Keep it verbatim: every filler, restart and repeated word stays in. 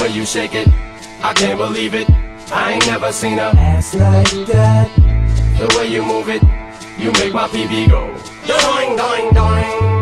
way you shake it, I can't believe it. I ain't never seen a ass like that. The way you move it, you make my pee pee go doing, doing, doing.